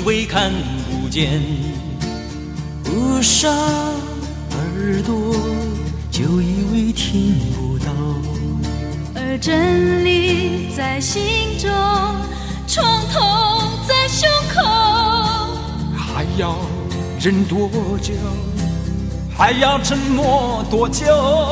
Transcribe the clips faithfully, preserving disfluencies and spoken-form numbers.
以为看不见，捂上耳朵就以为听不到。 而真理在心中，创痛在胸口。 还要忍多久？还要沉默多久？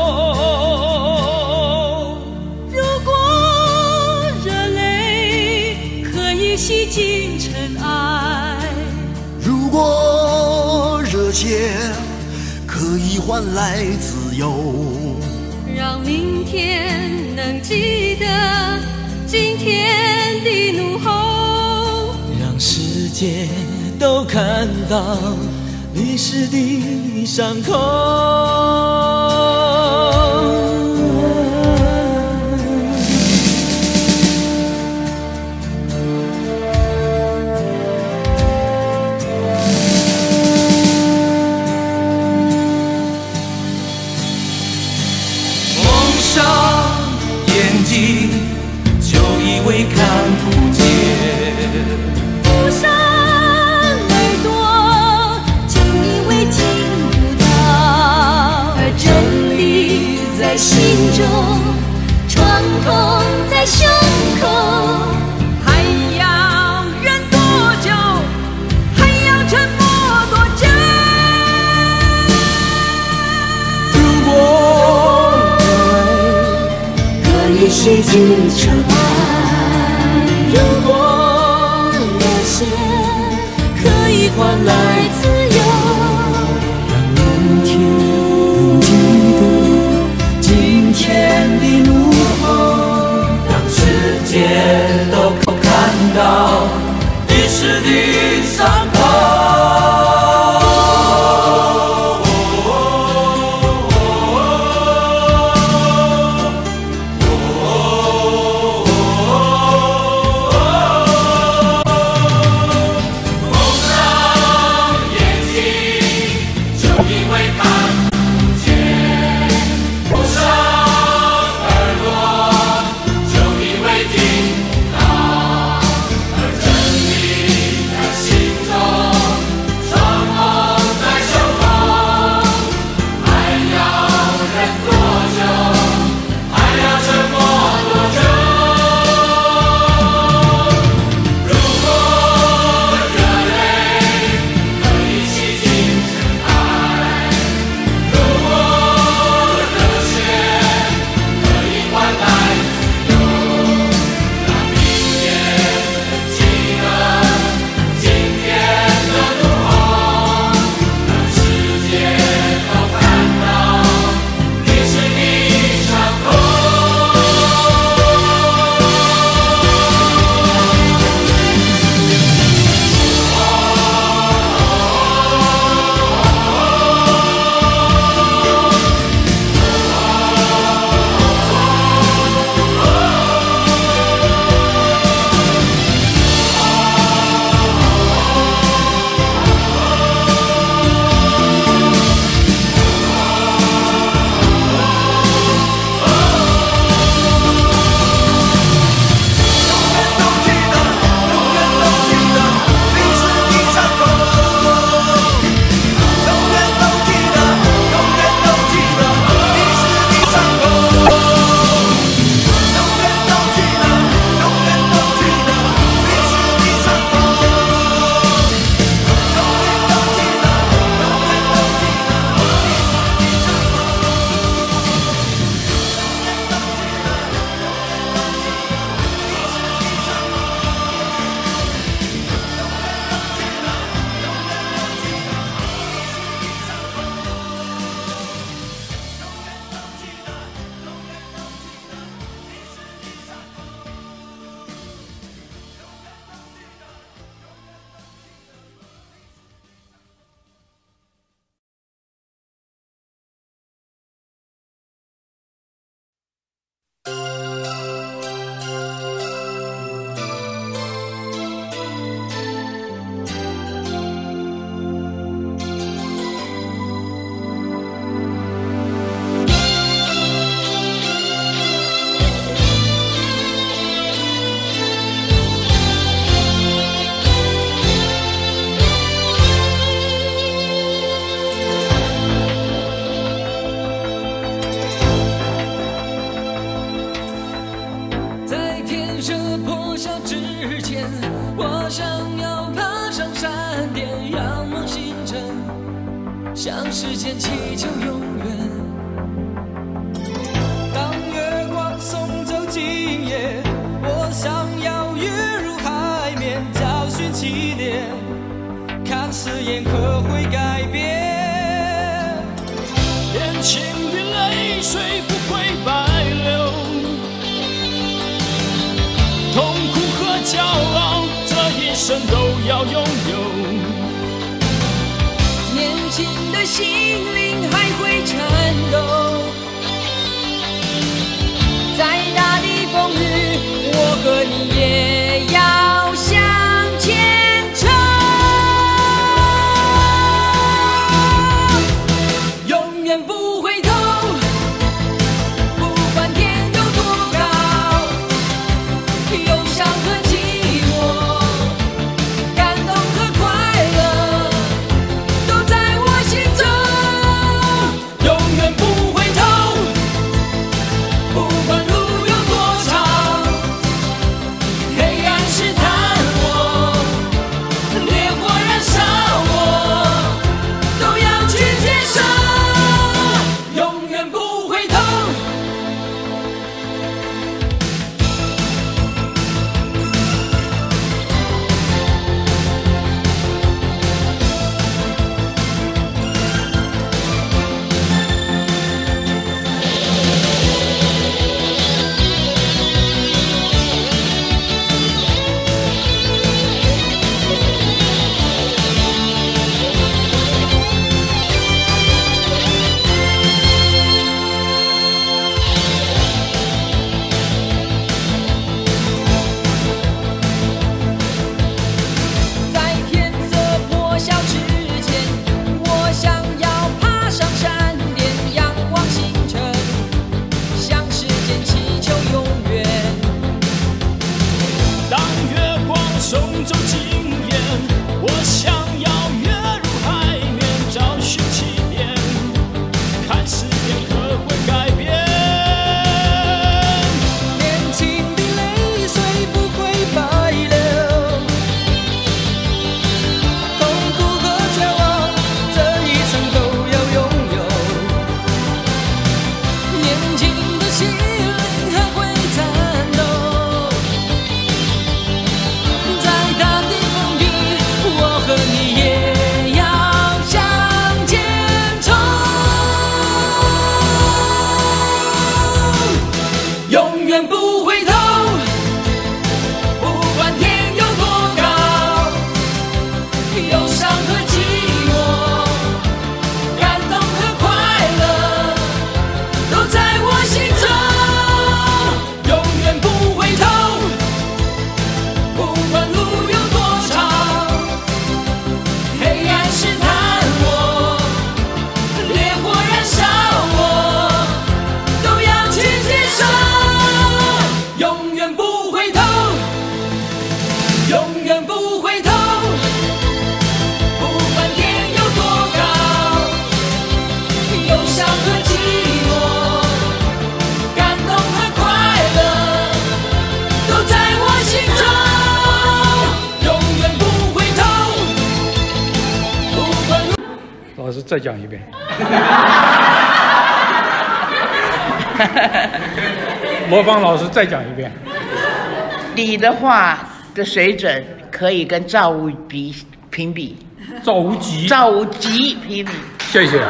如果热泪可以洗净尘埃， 如果热血可以换来自由， 让明天能记得今天的怒吼， 让世界都看到历史的伤口。蒙上眼睛，就以为看不见。 捂上耳朵，就以为听不到。而真理在心中，创痛在胸口。还要忍多久？还要沉默多久？ 如果可以洗净尘埃，如果热血可以换来自由， 让明天能记得今天的怒吼，让世界都看到历史的伤口。 在上闪电，仰望星辰，向时间祈求永远。当月光送走今夜，我想要跃入海面，找寻起点，看誓言可会改变。 年轻的泪水不会白流，痛苦和骄傲这一生都要拥有。 年轻的心灵还会颤抖，再大的风雨，我和你也要向前冲。永远不回头，不管天有多高，忧伤和寂寞，感动和快乐，都在我心中。永远不回头，不管路有多长，黑暗试探我，烈火燃烧我，都要去接受。永远不回头。在天色破晓之前，我想要爬上山巅，仰望星辰，向时间祈求永远。 当月光送走今夜，我想要跃入海面，找寻起点，看誓言可会改变。 年轻的泪水不会白流，痛苦和骄傲这一生都要拥有。年轻的心灵还会颤抖，再大的风雨，我和你也要向前冲。永远不回头，不管天有多高，忧伤和寂寞，感动和快乐，都在我心中。永远不回头，不管路有多长，黑暗试探我，烈火燃烧我，都要去接受。永远不回头，永远不回头，不管天有多高，忧伤和寂寞，感动和快乐，都在我心中。永远不回头，不管路。 老师再讲一遍。模仿老师再讲一遍。 你的话的水准可以跟赵无极评比， 赵无极， 赵无极评比。 谢谢。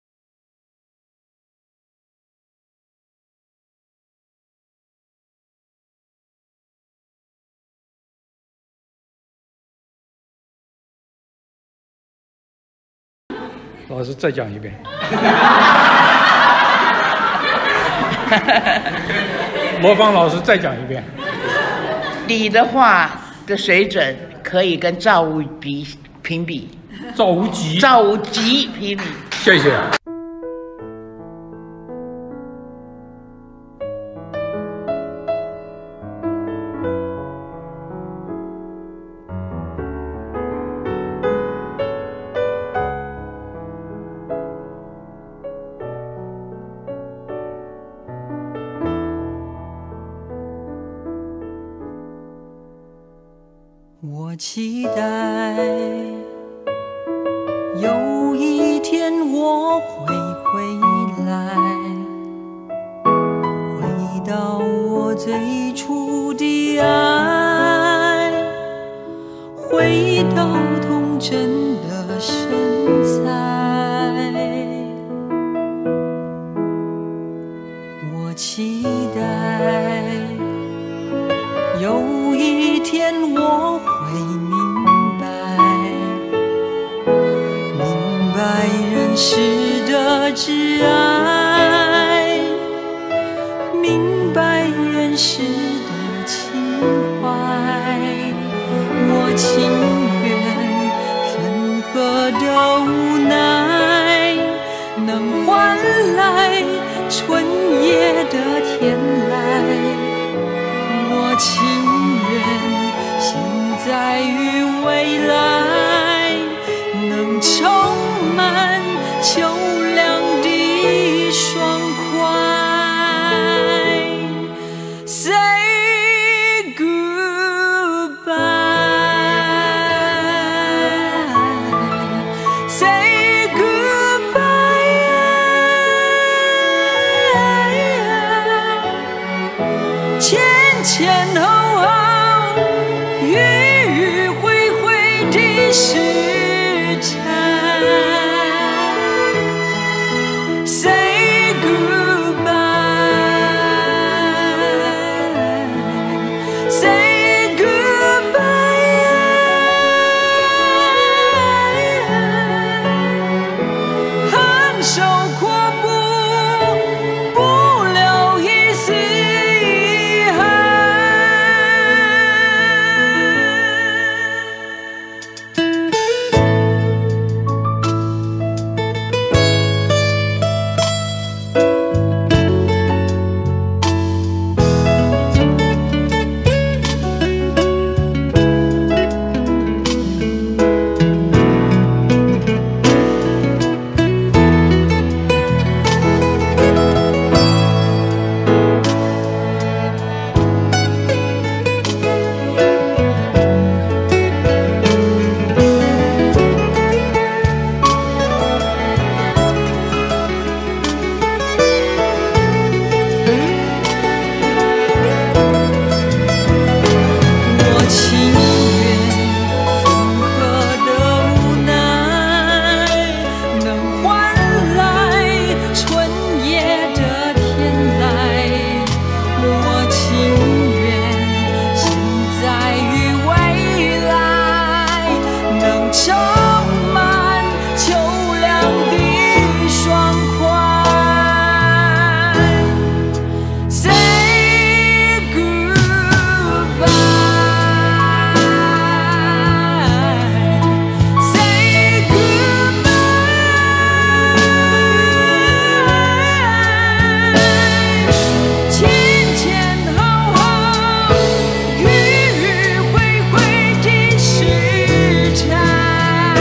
老师再讲一遍。模仿老师再讲一遍。 你的话的水准可以跟赵无极评比， 赵无极， 赵无极评比。 谢谢。 期待有一天我会回来，回到我最初的爱，回到童真的身材。我期待有一天我会明白，明白人世的挚爱，明白人世的情怀。我情愿任何的无奈能换来春夜的天籁。我情愿现在与未来能充满秋凉的爽快。 Say goodbye, say goodbye， 前前后后，迂迂回回的时辰。Say goodbye, say goodbye， 含羞阔步，不留一丝遗憾。 我情愿任何的无奈能换来春夜的天籁。我情愿现在与未来能充满秋凉的爽快。Say goodbye, say goodbye， 前前后后，迂迂回回的时辰。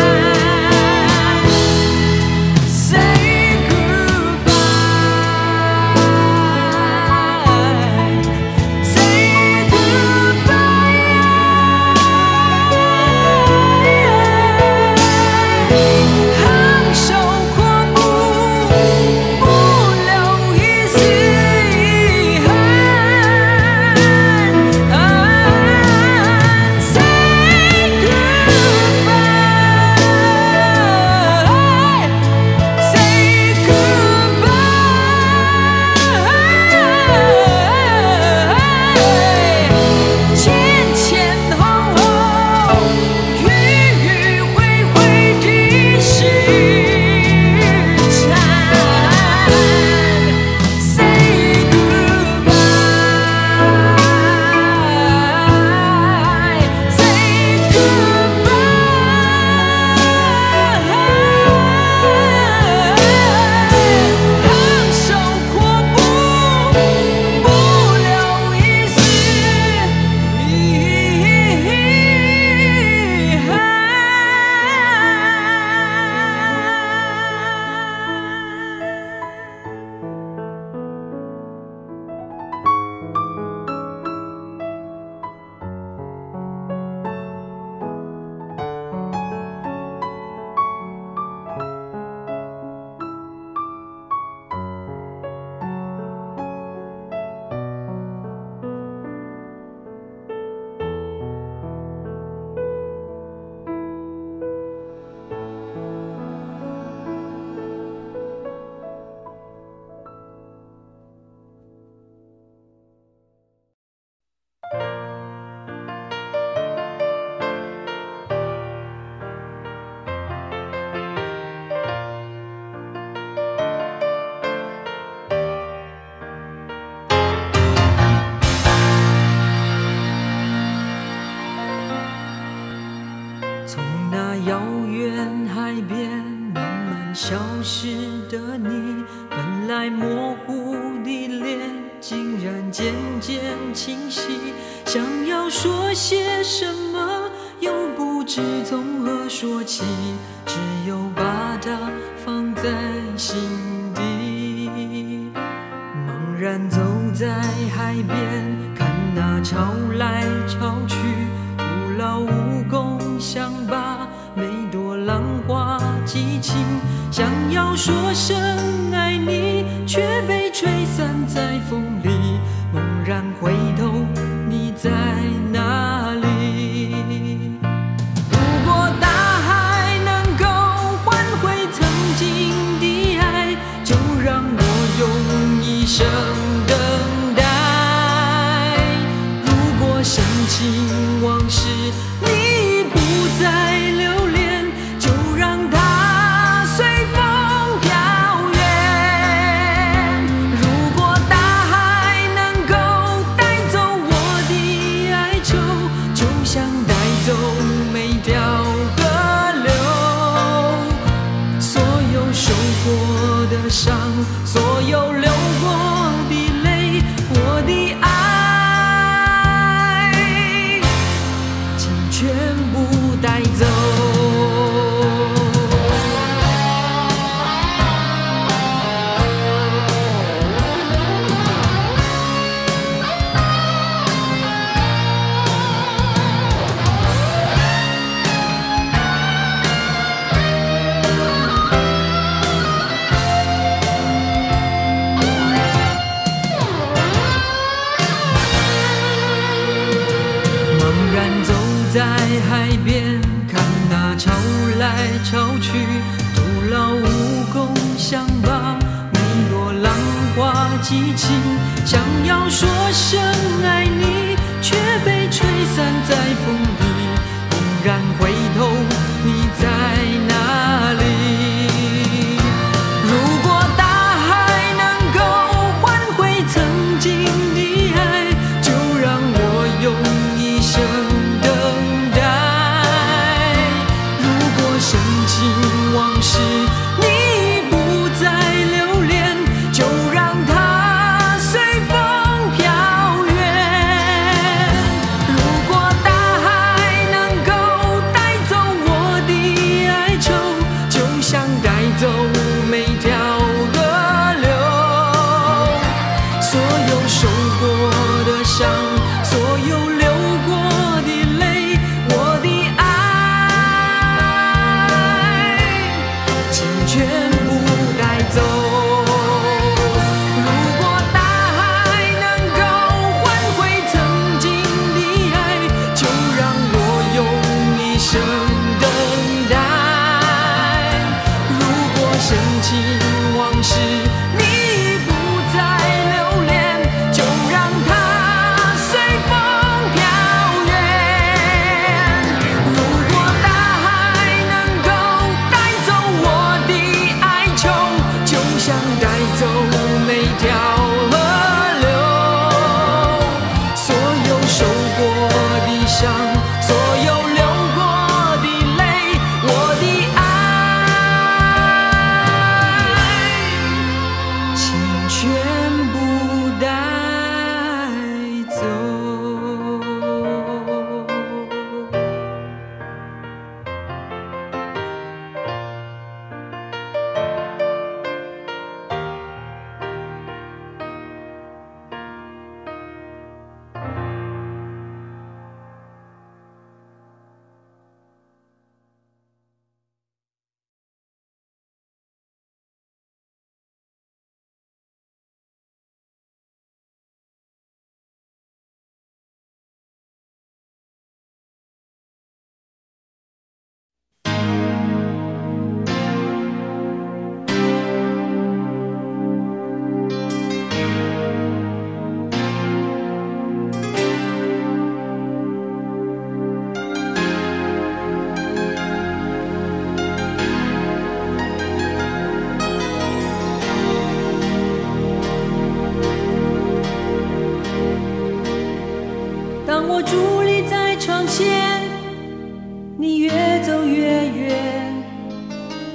从那遥远海边慢慢消失的你，本来模糊的脸竟然渐渐清晰，想要说些什么又不知从何说起，只有把它放在心底。茫然走在海边，看那潮来潮去，徒劳无功，想把每朵浪花记清，想要说声爱你，却被吹散在风里。猛然回头，你在哪里？如果大海能够换回曾经的爱，就让我用一生等待。如果深情往事你不再留恋，就让它随风飘远。如果大海能够带走我的哀愁，就像带走每条河流。所有受过的伤，所有流过的泪，我的爱请全部带走。茫然走在海边，看那潮来潮去，徒劳无功，想把每朵浪花记清，想要说声爱你，却被吹散在风里。猛然回头，你在哪里？如果大海能够换回曾经的爱，就让我用一生等待。如果深情往事你不再留恋，就让它随风飘远。如果大海能够带走我的哀愁，就像带走每条河流。所有受过的伤，所有流过的泪，我的爱请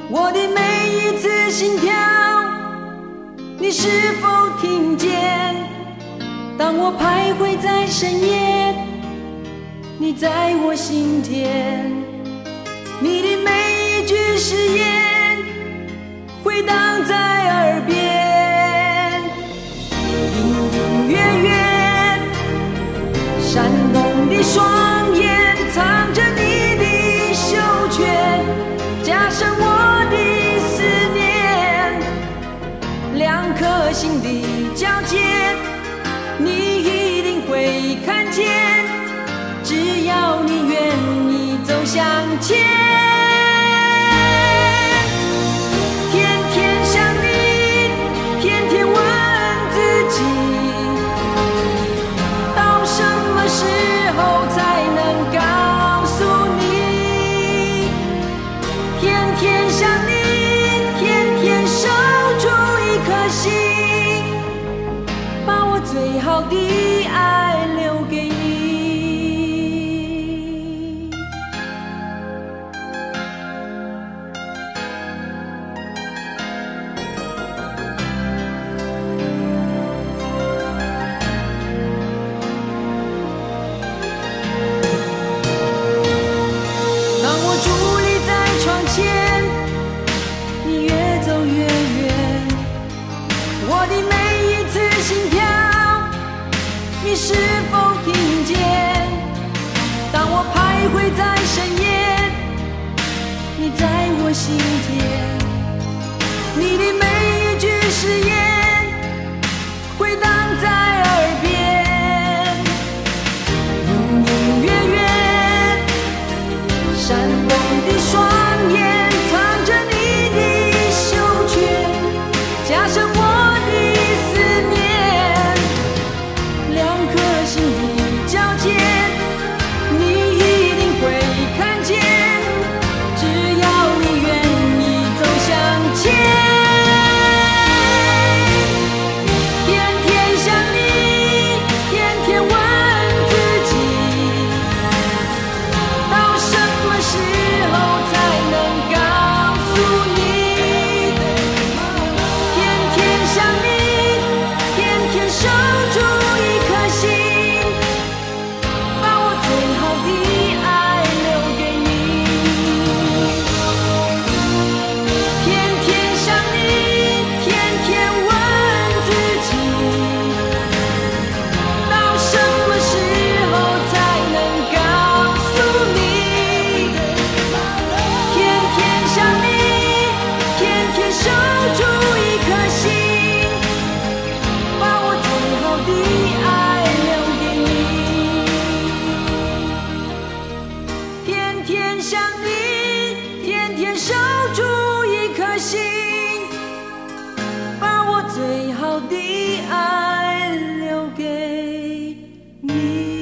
我的每一次心跳，你是否听见？当我徘徊在深夜，你在我心田。你的每一句誓言回荡在耳边，隐隐约约闪动的双眼藏着你的袖圈，加上我的思念，两颗心的交界，你一定会看见，只要你愿意走向前。天天想你，天天问自己，到什么时候才能告诉你？天天想你，天天守住一颗心，把我最好的爱留给你。当我伫立在窗前，你越走越远，我的每一次心跳，你是否听见？当我徘徊在深夜，你在我心田。你的每一句誓言回荡在耳边，隐隐约约闪动的双眼藏着你的袖圈，加上我的思念，两颗心的交界，你一定会看见，只要你愿意走向前。天天想你，天天问自己，到什么时候才能告诉你？天天想你，天天守住一颗心，把我最好的爱留给你。天天想你，天天问自己，到什么时候才能告诉你？天天想你，天天守住一颗心，把我最好的爱留给你。天天想你，天天守住一颗心，把我最好的爱留给你。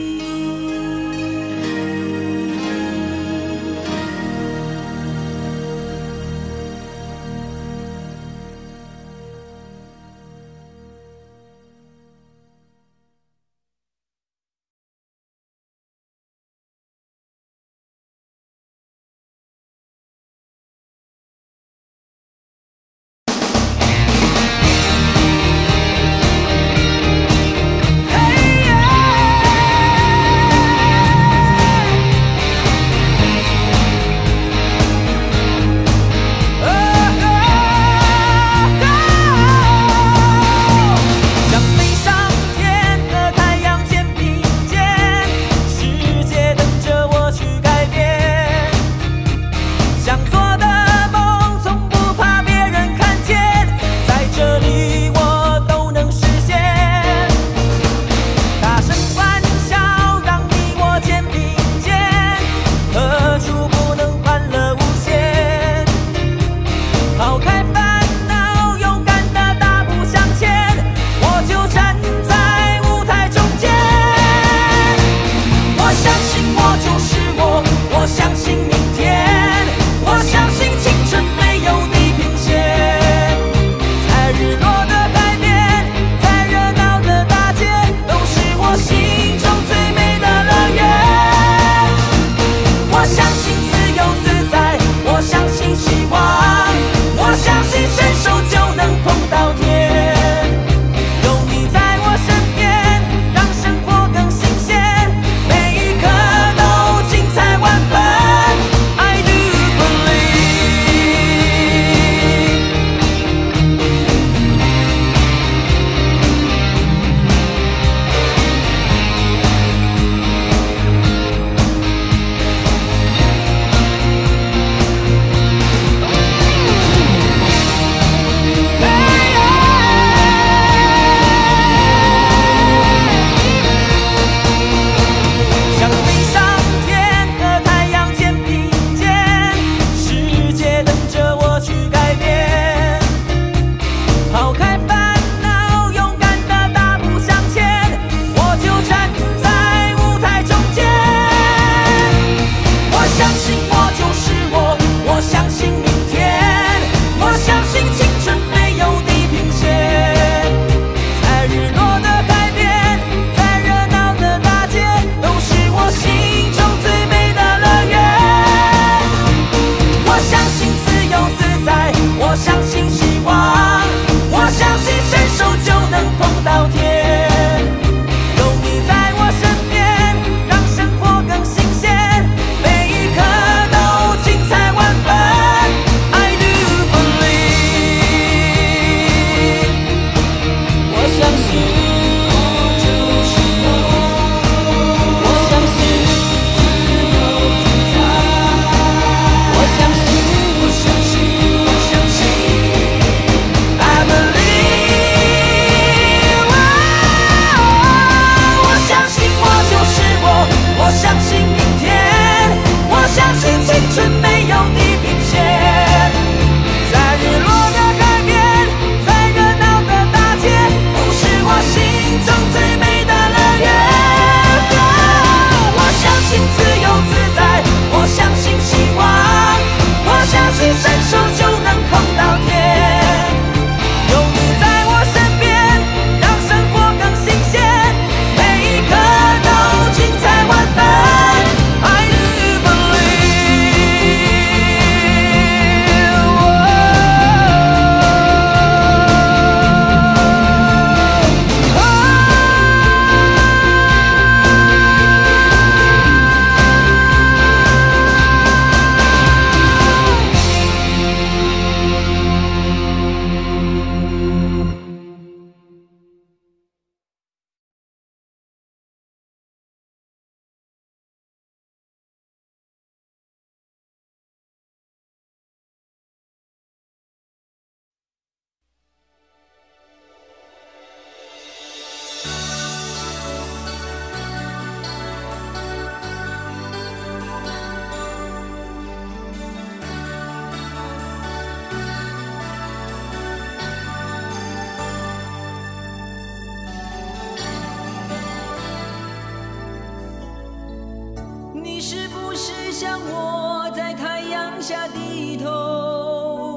像我在太阳下低头，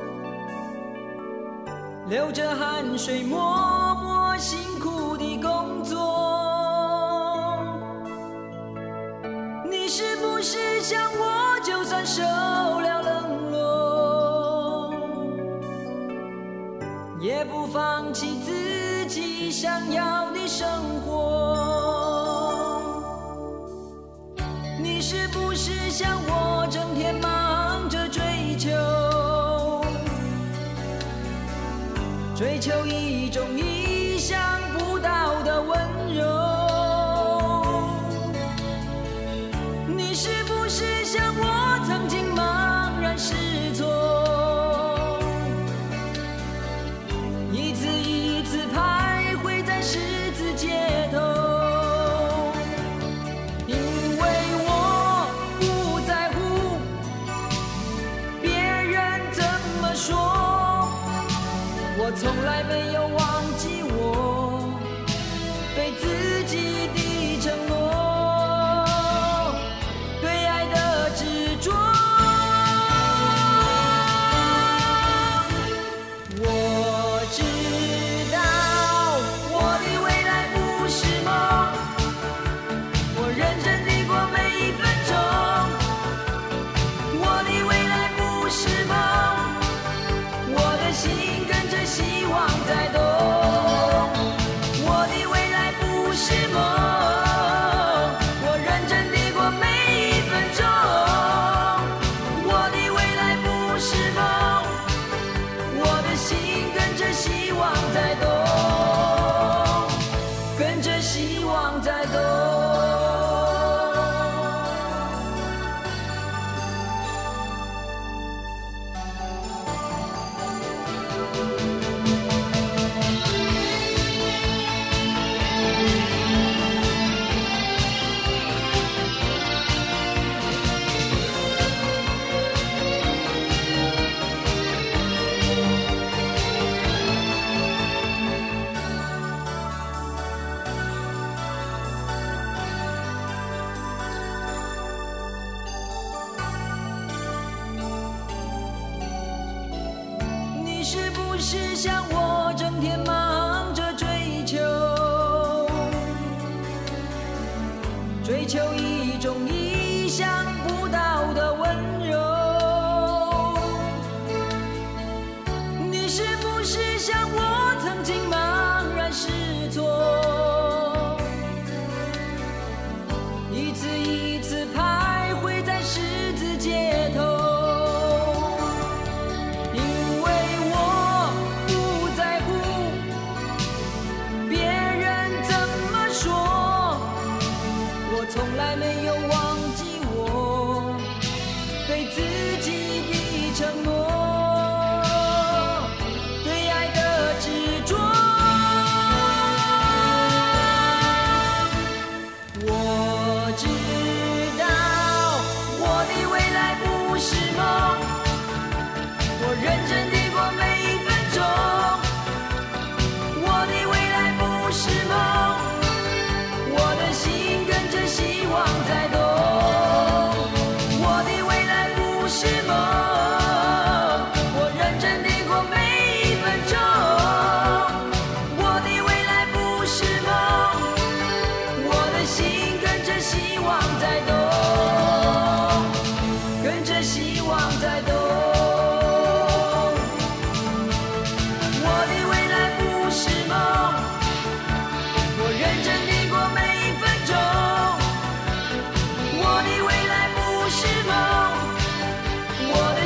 流着汗水默默辛苦地工作。你是不是像我，就算受了冷落，也不放弃自己想要的生活？你是不是像我，整天忙着追求，追求一种意想不到的温柔？你是不是像我，曾经茫然失措，一次一次徘徊在十字街头？因为我不在乎别人怎么说，我从来没有忘记我对自己的承诺，对爱的执着。我知道我的未来不是梦，我认真地过每一分钟。我的未来不是梦，我的心跟着希望在动。我的未来不是梦，我认真地过每一分钟。我的未来不是梦，我的心跟着希望在动，跟着希望在动。你是不是像我，整天忙着追求，追求一种意想不到的温柔？你是不是像我，曾经茫然失措，一次一次徘徊在十字街头？从来没有忘记我对自己的承诺，对爱的执着。我知道我的未来不是梦，我认真地过每一分钟。我的未来不是梦，我的心跟着希望在动。我的未来不是梦，我认真地过每一分钟。我的未来不是梦，我的心跟着希望在动，跟着希望在动。我的未来不是梦，我认真地过每一分钟。我的未来不是梦，我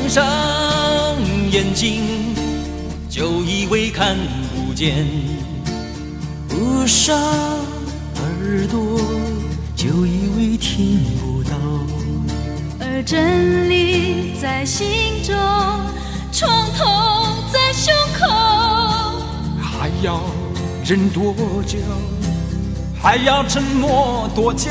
上眼睛，就以为看不见； 捂上耳朵，就以为听不到。 而真理在心中，创痛在胸口。 还要忍多久？还要沉默多久？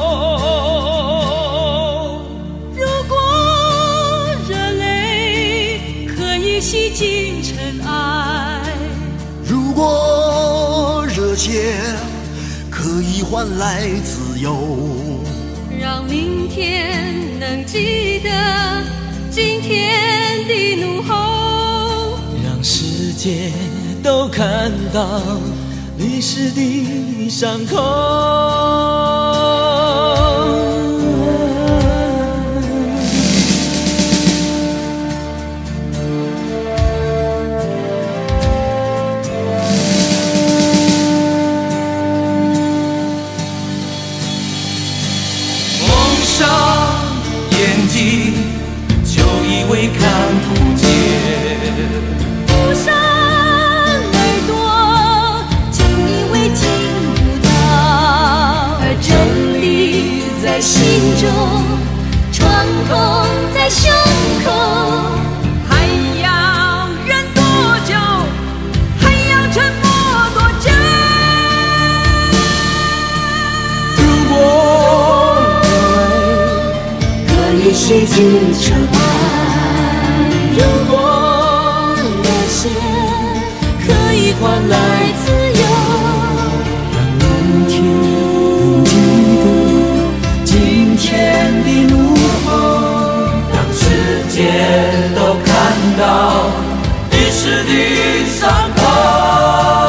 如果热泪可以洗净尘埃， 如果热血可以换来自由， 让明天能记得今天的怒吼， 让世界都看到历史的伤口。蒙上眼睛，就以为看不见。 捂上耳朵，竟以为听不到。而真理在心中，创痛在胸口。还要忍多久？还要沉默多久？ 如果可以洗净尘埃，如果热血可以换来自由， 让明天能记得今天的怒吼，让世界都看到历史的伤口。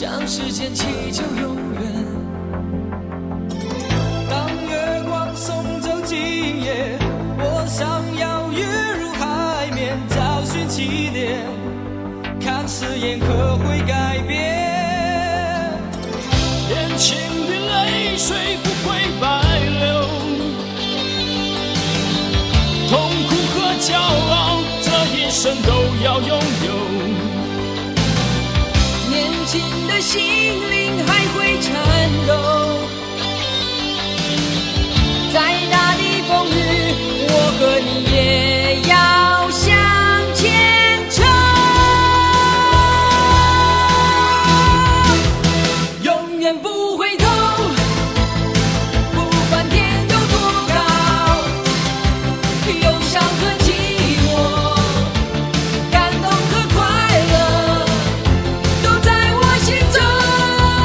向时间祈求永远。 当月光送走今夜，我想要跃入海面，找寻起点，看誓言可会改变。年轻的泪水不会白流，痛苦和骄傲这一生都要拥有。 年轻的心灵还会颤抖，再大的风雨，我和你也要向前冲。永远不回头，不管天有多高，忧伤和寂寞，感动和快乐，都在我心中。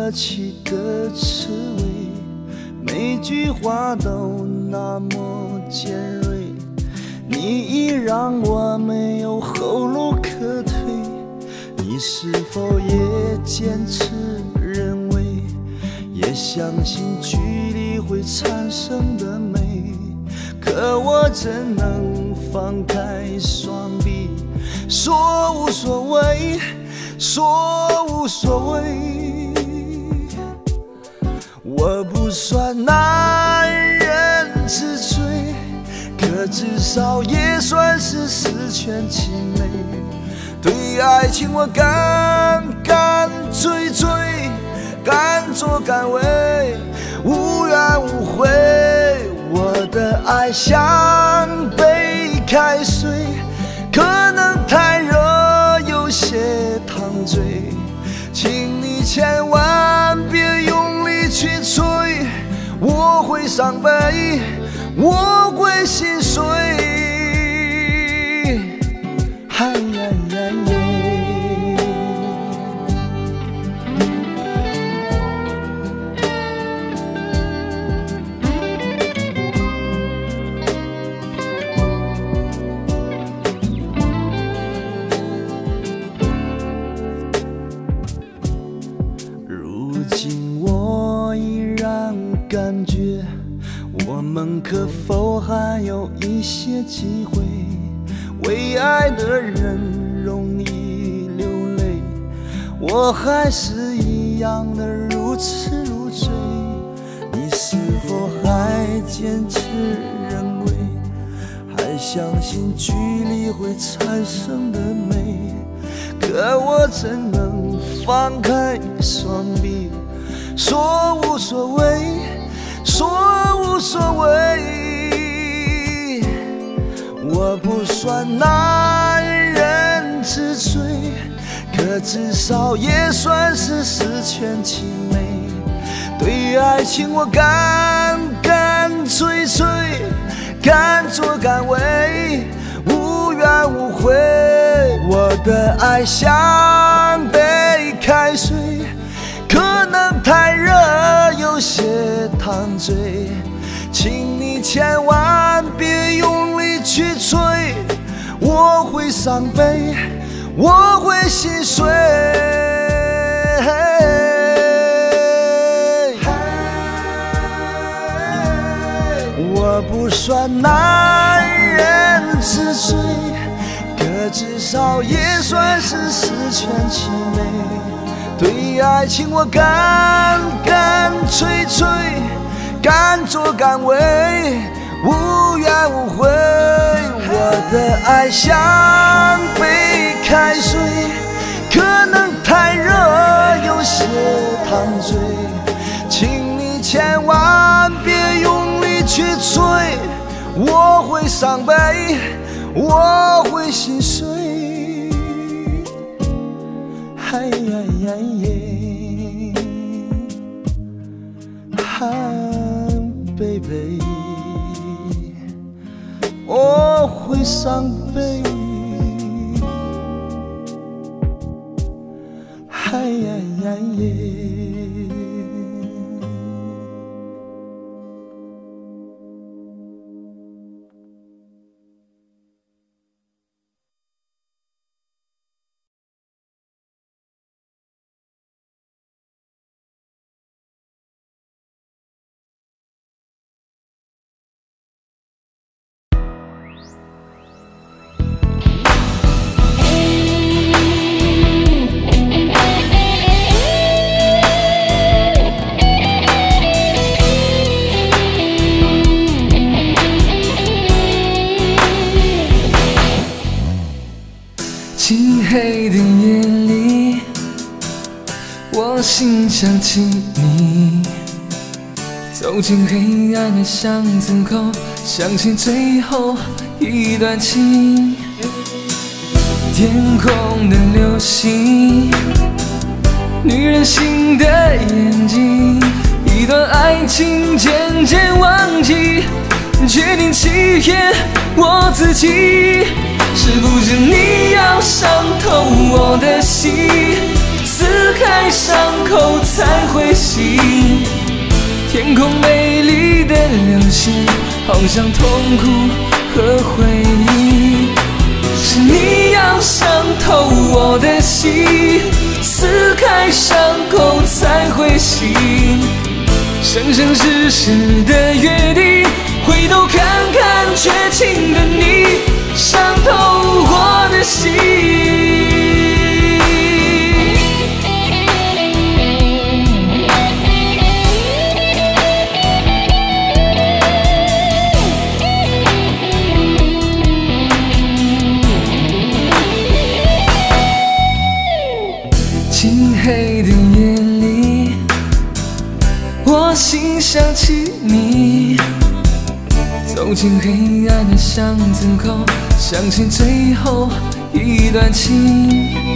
客气的刺猬，每句话都那么尖锐，你已让我没有后路可退。你是否也坚持认为，也相信距离会产生的美？可我怎能放开双臂，说无所谓，说无所谓。我不算男人之最，可至少也算是十全其美。对爱情我敢敢追追，敢作敢为，无怨无悔。我的爱像杯开水，可能太热有些烫嘴，请你千万别用力去吹，我会伤悲，我会心碎。嗨呀呀耶！如今我依然感觉，我们可否还有一些机会？为爱的人容易流泪，我还是一样的如痴如醉。你是否还坚持认为，还相信距离会产生的美？可我怎能放开双臂，说无所谓，说无所谓。我不算男人之最，可至少也算是十全其美。对爱情我敢敢追追，敢作敢为，无怨无悔。我的爱像杯开水，可能太热有些烫嘴，请你千万别用力去吹，我会伤悲，我会心碎。我不算男人之最，可至少也算是十全其美。对爱情我敢敢追追，敢作敢为，无怨无悔。我的爱像杯开水，可能太热有些烫嘴，请你千万别用力去吹，我会伤悲，我会心碎。嗨呀呀耶，哈 baby， 我会伤悲。嗨呀呀耶。 漆黑的夜里，我心想起你。走进黑暗的巷子后，想起最后一段情。天空的流星，女人心的眼睛，一段爱情渐渐忘记，决定欺骗我自己。是不是你要伤透我的心， 撕开伤口才会醒。天空美丽的流星，好像痛苦和回忆。是你要伤透我的心，撕开伤口才会醒。生生世世的约定，回头看看绝情的你，伤透我的心。漆黑的夜里，我心想起你，走进黑暗的巷子口，想起最后一段情。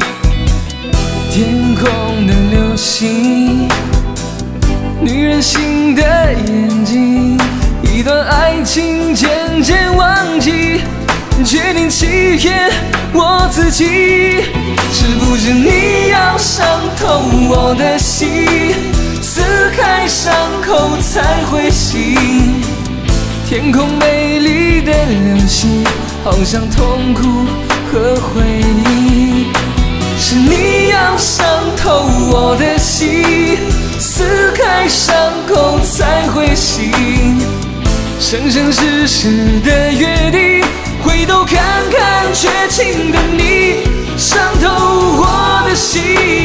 天空的流星，女人心的眼睛，一段爱情渐渐忘记，决定欺骗我自己。是不是你要伤透我的心，撕开伤口才会醒。天空美丽的流星，好像痛苦和回忆。是你要伤透我的心，撕开伤口才会醒。生生世世的约定，回头看看绝情的你，伤透我的心。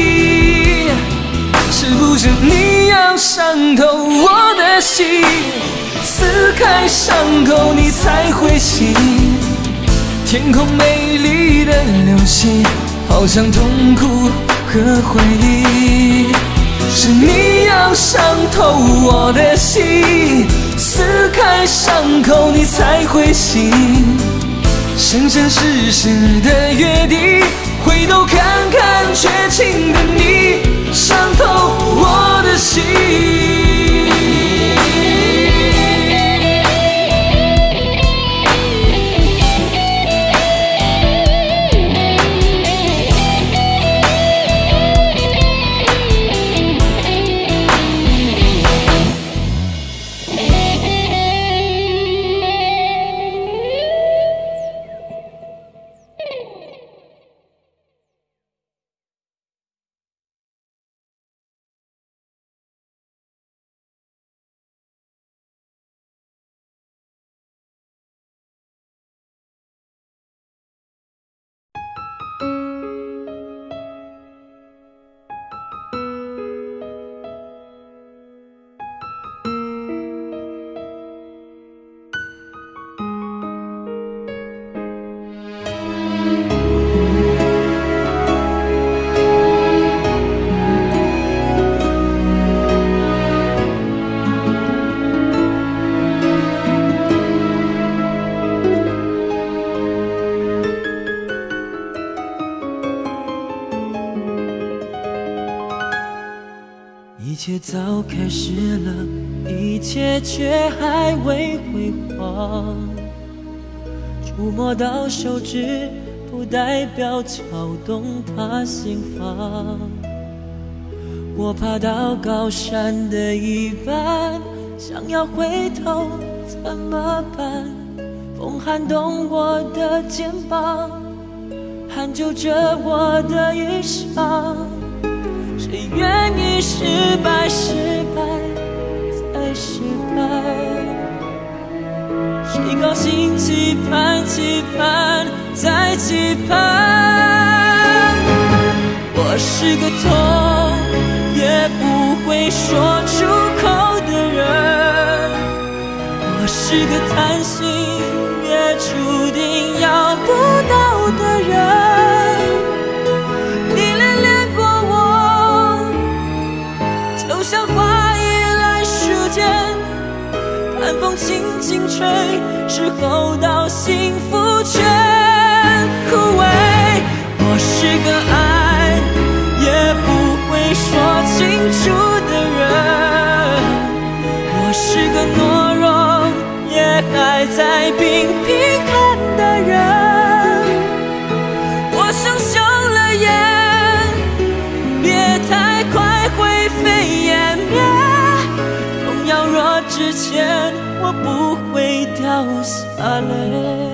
是不是你要伤透我的心，撕开伤口你才会醒。天空美丽的流星，好像痛苦和回忆。是你要伤透我的心，撕开伤口你才会醒。生生世世的约定，回头看看绝情的你，伤透我的心。 一切早开始了，一切却还未辉煌。触摸到手指，不代表敲动他心房。我爬到高山的一半，想要回头怎么办？风撼动我的肩膀，hand揪着我的衣裳。谁愿意失败，失败再失败？谁高兴期盼，期盼再期盼？我是个痛也不会说出口的人，我是个贪心也注定要不到的人。像花依赖时间，寒风轻轻吹，时候到幸福全枯萎。我是个爱也不会说清楚的人，我是个懦弱也还在拼拼看的人。我想休了眼，别我不会掉下泪。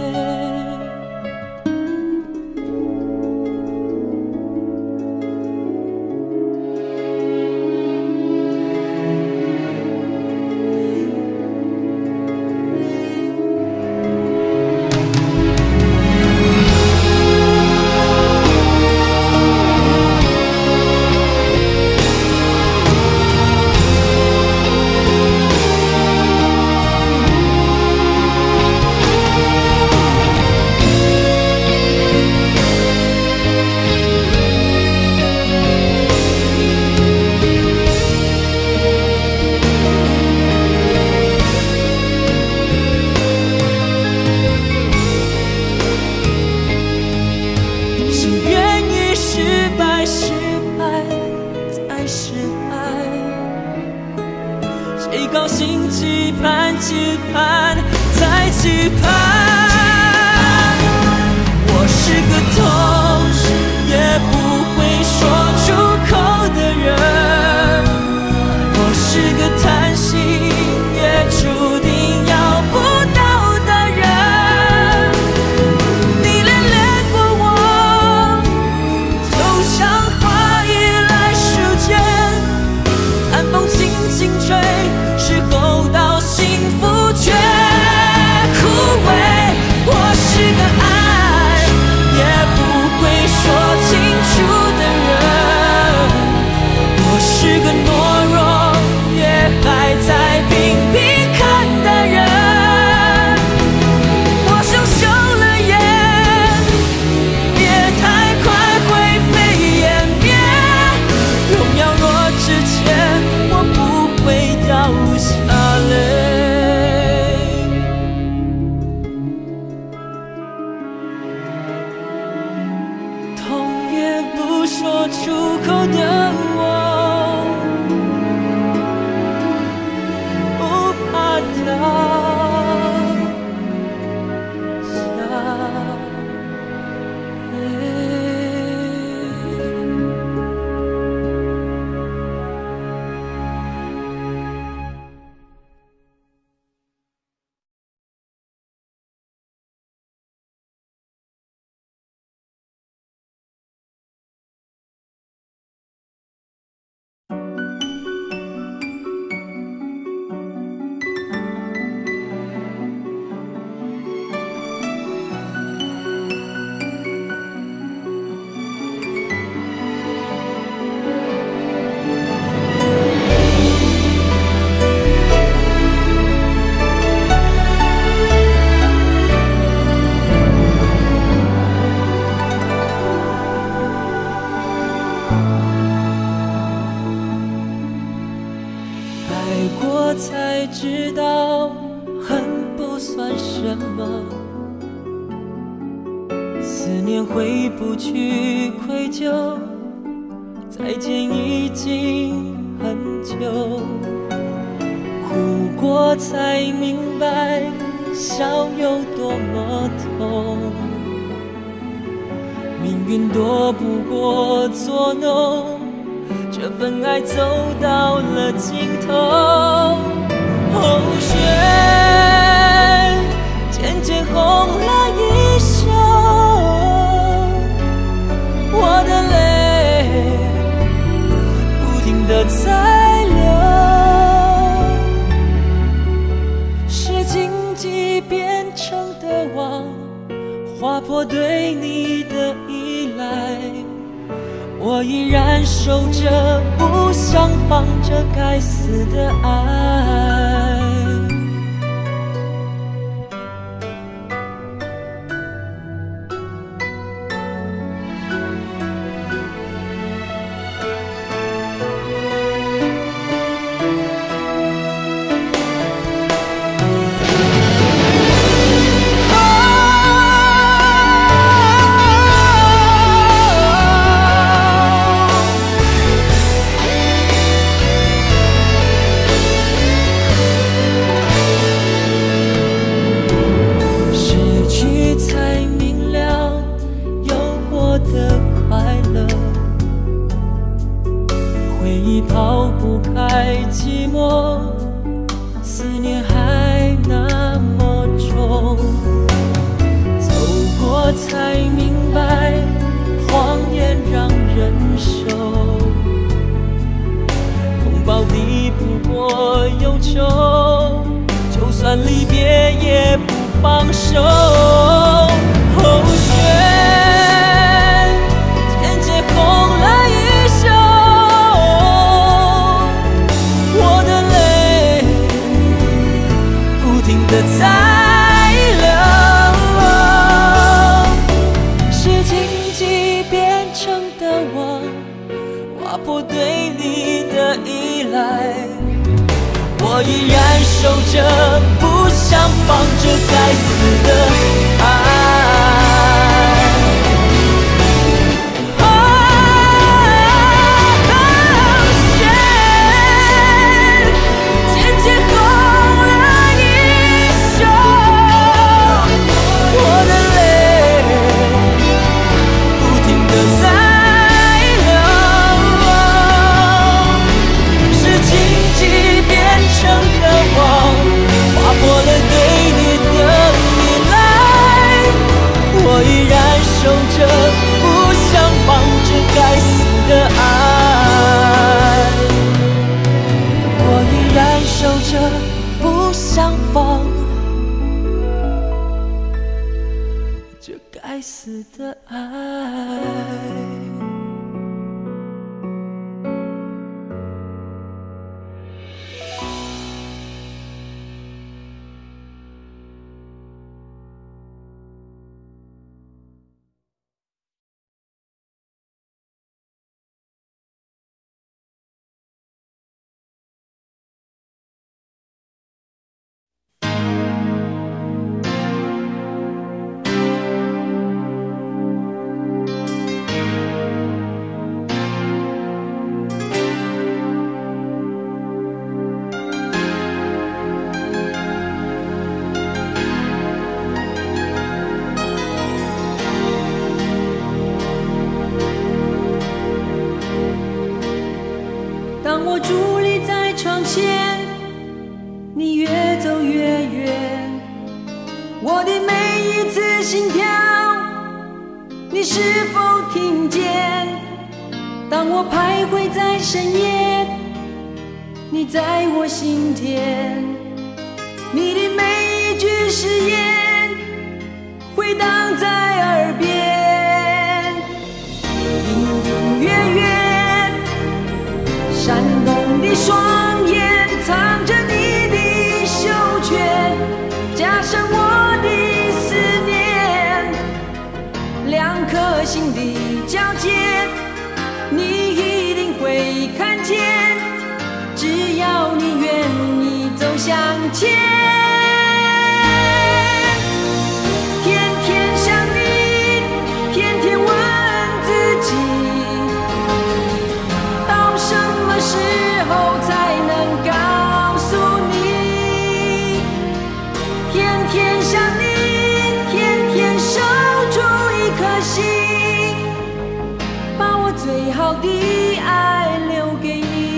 算离别也不放手。后轩渐渐红了衣袖，我的泪不停地在流，是荆棘变成的网，划破对你的依赖，我依然守着，不想放这该死的爱。不想放这该死的爱。 当我伫立在窗前，你越走越远，我的每一次心跳，你是否听见？当我徘徊在深夜，你在我心田，你的每一句誓言回荡在耳边，隐隐约约闪动的双眼藏着你的袖圈，加上我的思念，两颗心的交界，你一定会看见，只要你愿意走向前。天天想你，天天问自己，到什么时候才能告诉你？天天想你，天天守住一颗心，把我最好的爱留给你。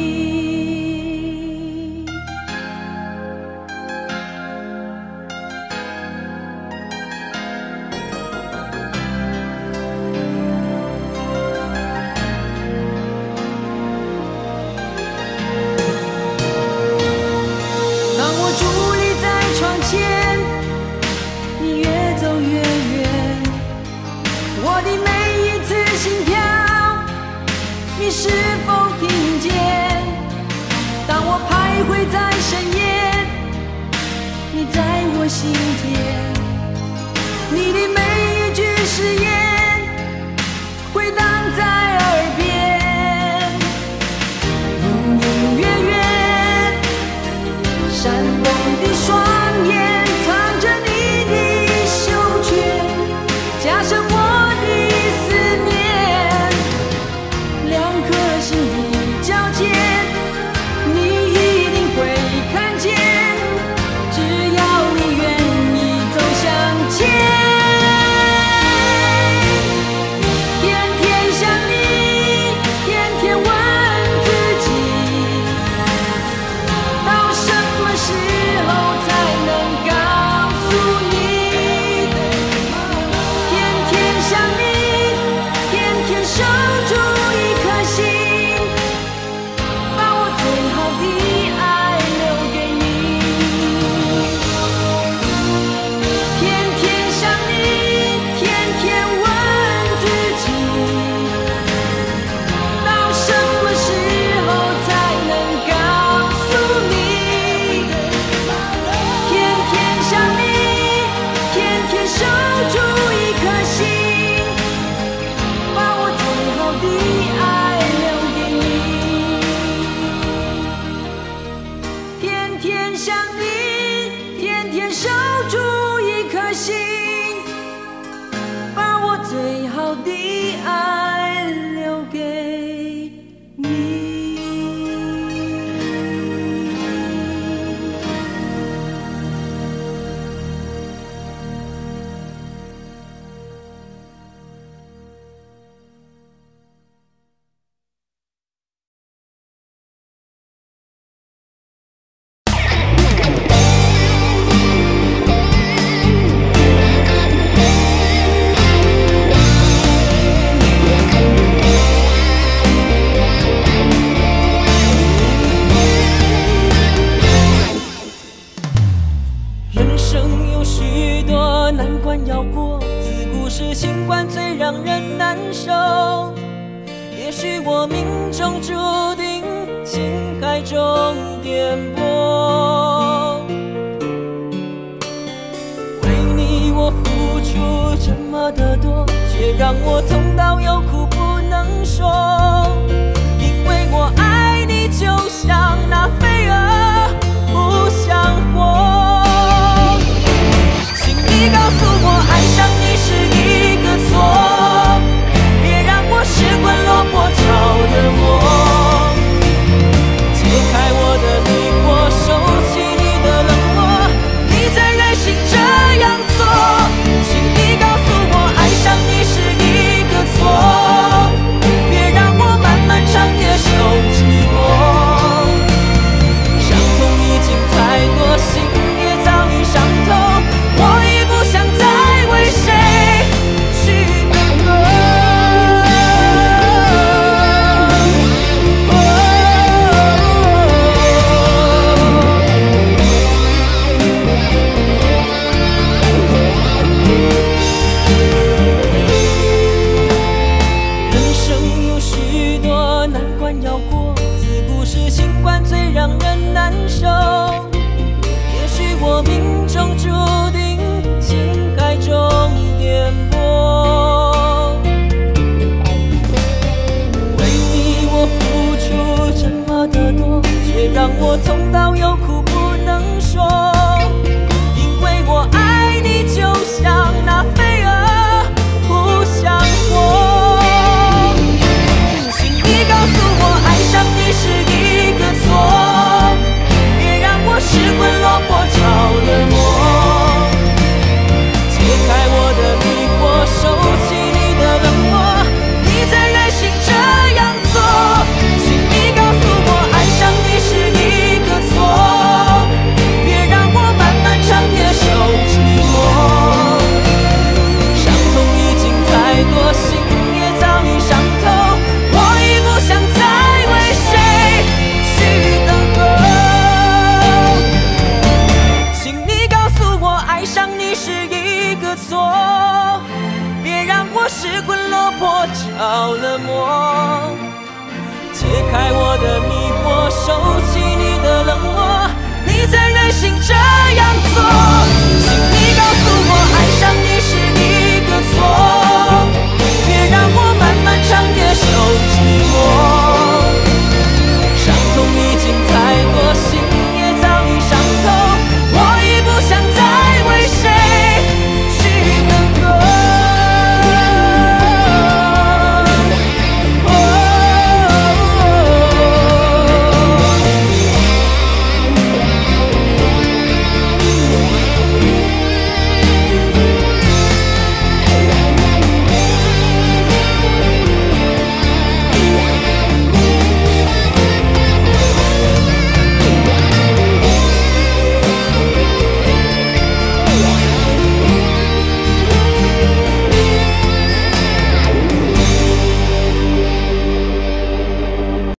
你是否听见？当我徘徊在深夜，你在我心田，你的每一句誓言回荡在耳边，隐隐约约闪动的双眼藏着你的袖圈，加上我的思念，两颗心的交界，你一定会看见，只要你愿意走向前。 的心，把我最好的爱留给你。人生有许多难关要过，自古是心关最让人难受。也许我命中注定情海中颠簸，为你我付出这么的多，却让我痛到有苦不能说。因为我爱你，就像那飞蛾不想活。你告诉我，爱上你是一个错，别让我失魂落魄朝着我。解开我的迷惑，收起你的冷漠，你再任性这样做。请你告诉我，爱上你是一个错，别让我漫漫长夜受寂寞。伤痛已经太多，心也早已伤透，我已不想再为谁去等候。人生有许多难关要过，自古是心关最让人难受。也许我命中注定情海中颠簸，为你我付出这么的多，却让我痛到有苦不能说。